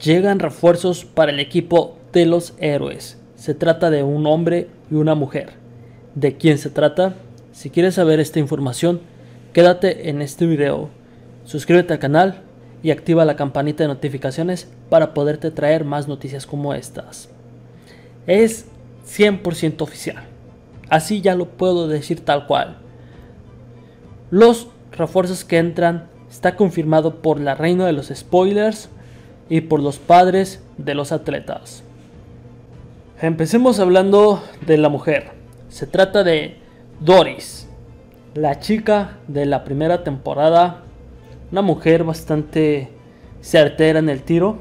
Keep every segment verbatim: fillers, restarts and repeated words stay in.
Llegan refuerzos para el equipo de los héroes. Se trata de un hombre y una mujer. ¿De quién se trata? Si quieres saber esta información, quédate en este video. Suscríbete al canal y activa la campanita de notificaciones para poderte traer más noticias como estas. Es cien por ciento oficial. Así ya lo puedo decir tal cual. Los refuerzos que entran está confirmado por la reina de los spoilers y por los padres de los atletas. Empecemos hablando de la mujer. Se trata de Doris, la chica de la primera temporada. Una mujer bastante certera en el tiro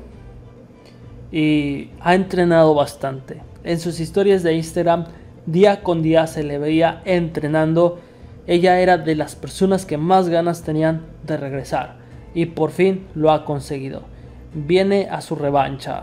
y ha entrenado bastante. En sus historias de Instagram, día con día se le veía entrenando. Ella era de las personas que más ganas tenían de regresar y por fin lo ha conseguido. Viene a su revancha.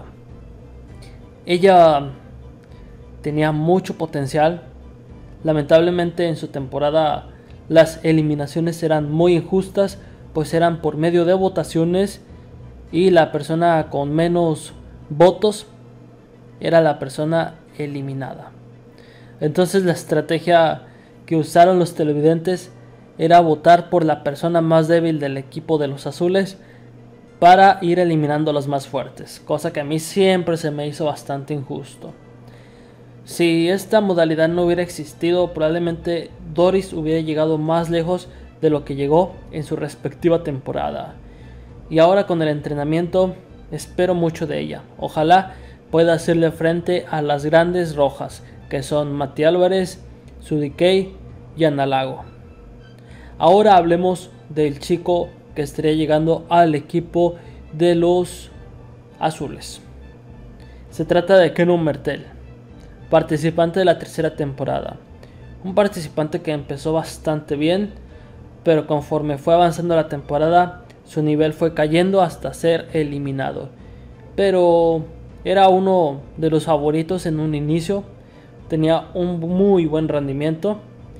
Ella tenía mucho potencial. Lamentablemente en su temporada las eliminaciones eran muy injustas, pues eran por medio de votaciones y la persona con menos votos era la persona eliminada. Entonces la estrategia que usaron los televidentes era votar por la persona más débil del equipo de los azules para ir eliminando a los más fuertes, cosa que a mí siempre se me hizo bastante injusto. Si esta modalidad no hubiera existido, probablemente Doris hubiera llegado más lejos de lo que llegó en su respectiva temporada. Y ahora con el entrenamiento espero mucho de ella. Ojalá pueda hacerle frente a las grandes rojas, que son Mati Álvarez, Sudikey y Ana Lago. Ahora hablemos del chico que estaría llegando al equipo de los azules. Se trata de Kenon Mertel, participante de la tercera temporada. Un participante que empezó bastante bien, pero conforme fue avanzando la temporada, su nivel fue cayendo hasta ser eliminado. Pero era uno de los favoritos en un inicio, tenía un muy buen rendimiento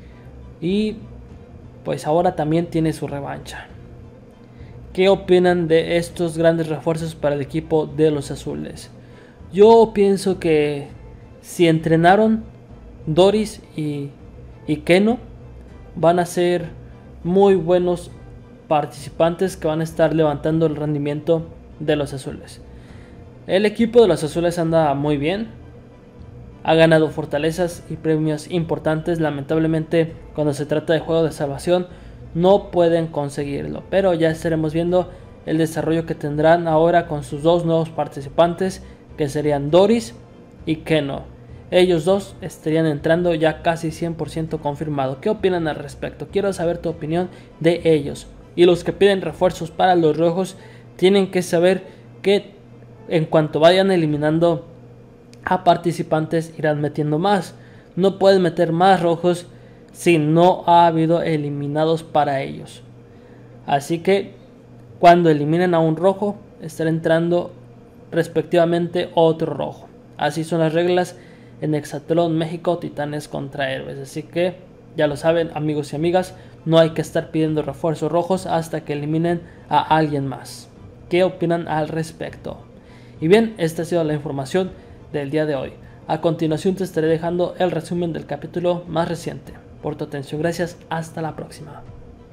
y pues ahora también tiene su revancha. ¿Qué opinan de estos grandes refuerzos para el equipo de los azules? Yo pienso que si entrenaron Doris y, y Keno, van a ser muy buenos participantes que van a estar levantando el rendimiento de los azules. El equipo de los azules anda muy bien, ha ganado fortalezas y premios importantes. Lamentablemente cuando se trata de juego de salvación no pueden conseguirlo, pero ya estaremos viendo el desarrollo que tendrán ahora con sus dos nuevos participantes, que serían Doris y Keno. Ellos dos estarían entrando ya casi cien por ciento confirmado. ¿Qué opinan al respecto? Quiero saber tu opinión de ellos. Y los que piden refuerzos para los rojos tienen que saber que en cuanto vayan eliminando a participantes irán metiendo más. No pueden meter más rojos si no ha habido eliminados para ellos. Así que cuando eliminen a un rojo estará entrando respectivamente otro rojo. Así son las reglas en Hexatlón México, Titanes contra Héroes. Así que ya lo saben, amigos y amigas, no hay que estar pidiendo refuerzos rojos hasta que eliminen a alguien más. ¿Qué opinan al respecto? Y bien, esta ha sido la información del día de hoy. A continuación te estaré dejando el resumen del capítulo más reciente. Por tu atención, gracias, hasta la próxima.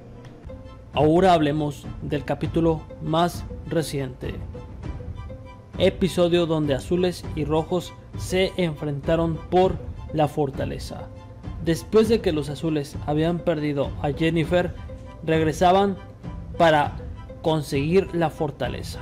Ahora hablemos del capítulo más reciente. Episodio donde azules y rojos se enfrentaron por la fortaleza. Después de que los azules habían perdido a Jennifer, regresaban para conseguir la fortaleza.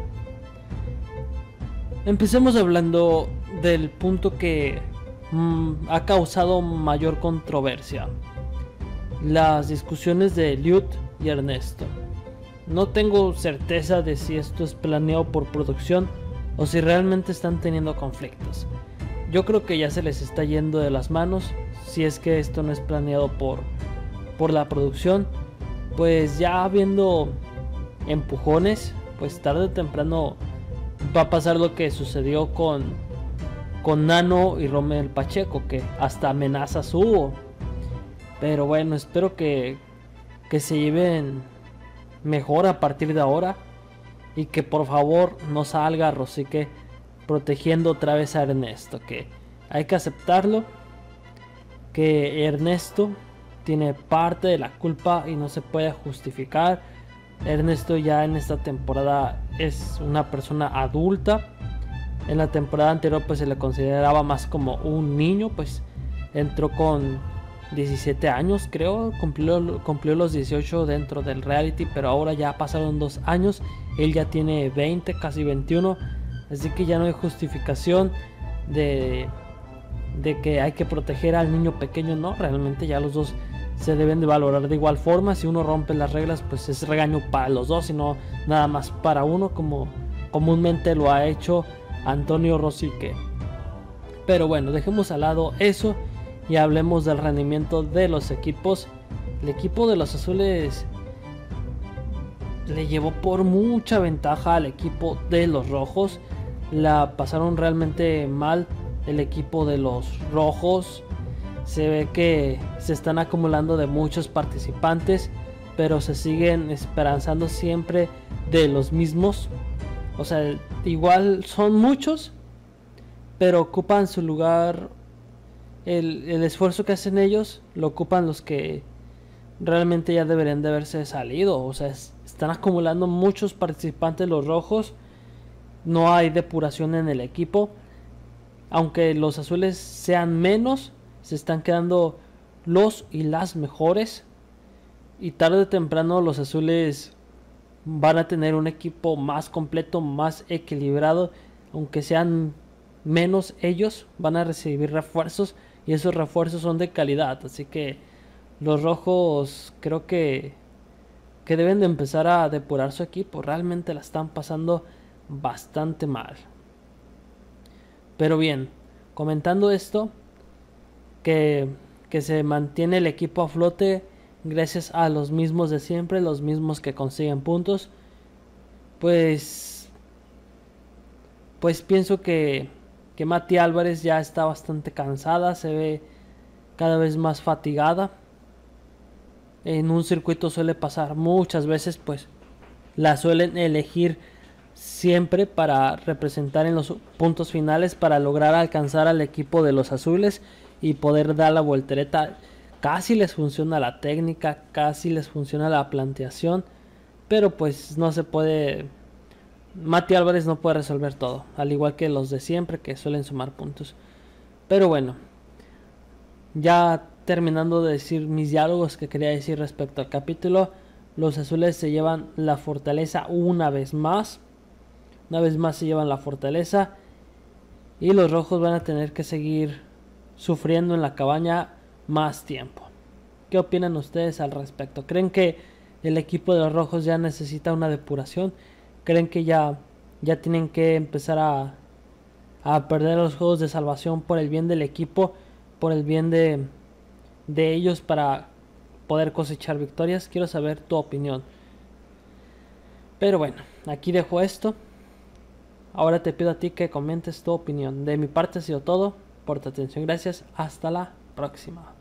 Empecemos hablando del punto que mmm, ha causado mayor controversia: las discusiones de Liut y Ernesto. No tengo certeza de si esto es planeado por producción o si realmente están teniendo conflictos. Yo creo que ya se les está yendo de las manos. Si es que esto no es planeado por, por la producción, pues ya habiendo empujones, pues tarde o temprano va a pasar lo que sucedió con, con Nano y Romel Pacheco, que hasta amenazas hubo. Pero bueno, espero que, que se lleven mejor a partir de ahora y que por favor no salga Rosique protegiendo otra vez a Ernesto, que hay que aceptarlo, que Ernesto tiene parte de la culpa y no se puede justificar. Ernesto ya en esta temporada es una persona adulta. En la temporada anterior pues se le consideraba más como un niño, pues entró con diecisiete años, creo, cumplió, cumplió los dieciocho dentro del reality, pero ahora ya pasaron dos años, él ya tiene veinte, casi veintiuno, así que ya no hay justificación de, de que hay que proteger al niño pequeño, no, realmente ya los dos se deben de valorar de igual forma. Si uno rompe las reglas, pues es regaño para los dos y no nada más para uno, como comúnmente lo ha hecho Antonio Rosique. Pero bueno, dejemos al lado eso y hablemos del rendimiento de los equipos. El equipo de los azules le llevó por mucha ventaja al equipo de los rojos. La pasaron realmente mal el equipo de los rojos. Se ve que se están acumulando de muchos participantes, pero se siguen esperanzando siempre de los mismos. O sea, igual son muchos, pero ocupan su lugar. El, el esfuerzo que hacen ellos lo ocupan los que realmente ya deberían de haberse salido. O sea, es, están acumulando muchos participantes los rojos. No hay depuración en el equipo. Aunque los azules sean menos, se están quedando los y las mejores. Y tarde o temprano los azules van a tener un equipo más completo, más equilibrado. Aunque sean menos ellos, van a recibir refuerzos. Y esos refuerzos son de calidad. Así que los rojos creo que, que deben de empezar a depurar su equipo. Realmente la están pasando bastante mal. Pero bien, comentando esto, que, que se mantiene el equipo a flote gracias a los mismos de siempre, los mismos que consiguen puntos. Pues, pues pienso que, que Mati Álvarez ya está bastante cansada, se ve cada vez más fatigada. En un circuito suele pasar muchas veces, pues la suelen elegir siempre para representar en los puntos finales, para lograr alcanzar al equipo de los azules y poder dar la voltereta. Casi les funciona la técnica, casi les funciona la planteación, pero pues no se puede. Mati Álvarez no puede resolver todo, al igual que los de siempre que suelen sumar puntos. Pero bueno, ya terminando de decir mis diálogos que quería decir respecto al capítulo, los azules se llevan la fortaleza una vez más. Una vez más se llevan la fortaleza. Y los rojos van a tener que seguir sufriendo en la cabaña más tiempo. ¿Qué opinan ustedes al respecto? ¿Creen que el equipo de los rojos ya necesita una depuración? ¿Creen que ya, ya tienen que empezar a, a perder los juegos de salvación por el bien del equipo, por el bien de, de ellos, para poder cosechar victorias? Quiero saber tu opinión. Pero bueno, aquí dejo esto. Ahora te pido a ti que comentes tu opinión. De mi parte ha sido todo. Por tu atención, gracias. Hasta la próxima.